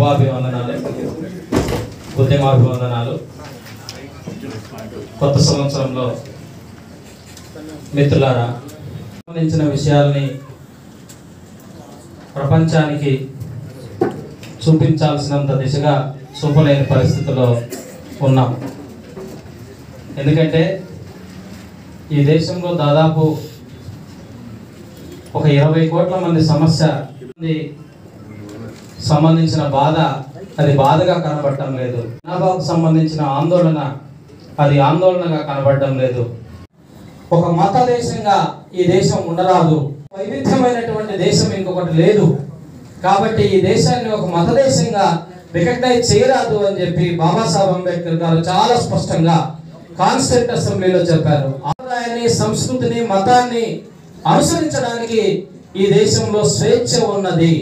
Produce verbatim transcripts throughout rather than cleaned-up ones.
శుభాభివందనాలు, ఉద్యమాభివందనాలు. కొత్త సంవత్సరంలో మిత్రులారా, సంబంధించిన విషయాల్ని ప్రపంచానికి చూపించాల్సినంత దిశగా చూపలేని పరిస్థితిలో ఉన్నాం. ఎందుకంటే ఈ దేశంలో దాదాపు ఒక ఇరవై కోట్ల మంది సమస్య సంబంధించిన బాధ అది బాధగా కనబడటం లేదు. జనాభాకు సంబంధించిన ఆందోళన అది ఆందోళనగా కనబడటం లేదు. ఒక మత దేశంగా ఈ దేశం ఉండరాదు. వైవిధ్యమైనటువంటి దేశం ఇంకొకటి లేదు. కాబట్టి ఈ దేశాన్ని ఒక మత దేశంగా రికగ్నైజ్ చేయరాదు అని చెప్పి బాబాసాహెబ్ అంబేద్కర్ గారు చాలా స్పష్టంగా కాన్స్టిట్యూంట్ అసెంబ్లీలో చెప్పారు. ఆదాయాన్ని, సంస్కృతిని, మతాన్ని అనుసరించడానికి ఈ దేశంలో స్వేచ్ఛ ఉన్నది.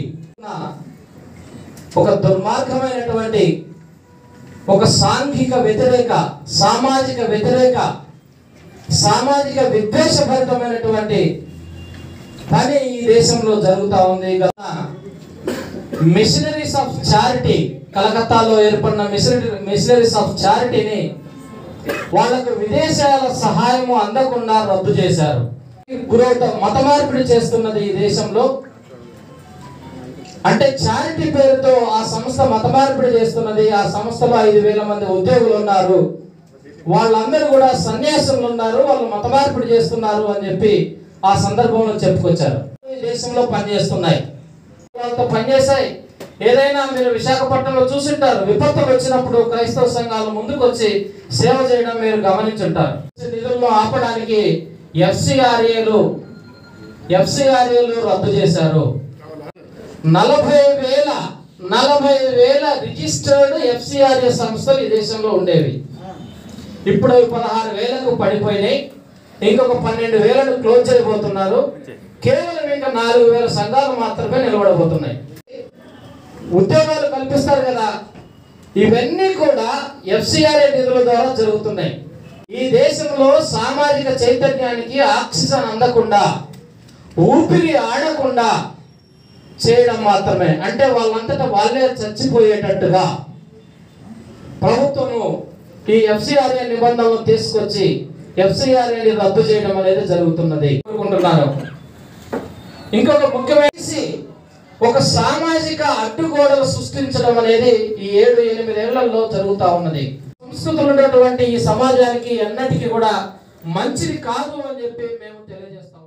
ఒక దుర్మార్గమైనటువంటి ఒక సాంఘిక వ్యతిరేక, సామాజిక వ్యతిరేక, సామాజిక విద్వేషభరితమైనటువంటి పని ఈ దేశంలో జరుగుతూ ఉంది. కదా మిషనరీస్ ఆఫ్ చారిటీ, కలకత్తాలో ఏర్పడిన మిషనరీ మిషనరీస్ ఆఫ్ చారిటీని వాళ్లకు విదేశాల సహాయము అందకుండా రద్దు చేశారు. గురవుతా మత మార్పిడి చేస్తున్నది ఈ దేశంలో. అంటే చారిటీ పేరుతో ఆ సంస్థ మత మార్పిడి చేస్తున్నది. ఆ సంస్థలో ఐదు వేల మంది ఉద్యోగులు ఉన్నారు. వాళ్ళందరూ కూడా సన్యాసులు ఉన్నారు, వాళ్ళు మత మార్పిడి చేస్తున్నారు అని చెప్పి ఆ సందర్భంలో చెప్పుకొచ్చారు. ఈ దేశంలో పనిచేస్తున్నాయి, వాళ్ళతో పనిచేసాయి. ఏదైనా మీరు విశాఖపట్నంలో చూసింటారు, విపత్తులు వచ్చినప్పుడు క్రైస్తవ సంఘాలు ముందుకు వచ్చి సేవ చేయడం మీరు గమనించుంటారు. నిధులను ఆపడానికి ఎఫ్సిఆర్ఏలు ఎఫ్సిఆర్ఏలు రద్దు చేశారు. నలభై వేల నలభై వేల రిజిస్టర్డ్ ఎఫ్సిఆర్ఏ సంస్థలు ఈ దేశంలో ఉండేవి. ఇప్పుడు పదహారు వేలకు పడిపోయినాయి. ఇంకొక పన్నెండు వేలను క్లోజ్ చేయబోతున్నారు. కేవలం ఇంకా నాలుగు వేల సంఘాలు మాత్రమే నిలబడబోతున్నాయి. ఉద్యోగాలు కల్పిస్తారు కదా, ఇవన్నీ కూడా ఎఫ్సిఆర్ఏ నిధుల ద్వారా జరుగుతున్నాయి. ఈ దేశంలో సామాజిక చైతన్యానికి ఆక్సిజన్ అందకుండా, ఊపిరి ఆడకుండా చేయడం మాత్రమే. అంటే వాళ్ళంతటా వాళ్ళే చచ్చిపోయేటట్టుగా ప్రభుత్వము ఈ ఎఫ్సిఆర్ఏ నిబంధనలు తీసుకొచ్చి ఎఫ్సిఆర్ఏని రద్దు చేయడం అనేది జరుగుతున్నది అనుకుంటున్నారు. ఇంకొక ముఖ్యమైన ఒక సామాజిక అడ్డుగోడలు సృష్టించడం అనేది ఈ ఏడు ఎనిమిది ఏళ్లలో జరుగుతూ ఉన్నది. సంస్కృతులు ఉన్నటువంటి ఈ సమాజానికి ఎన్నటికీ కూడా మంచిది కాదు అని చెప్పి మేము తెలియజేస్తాం.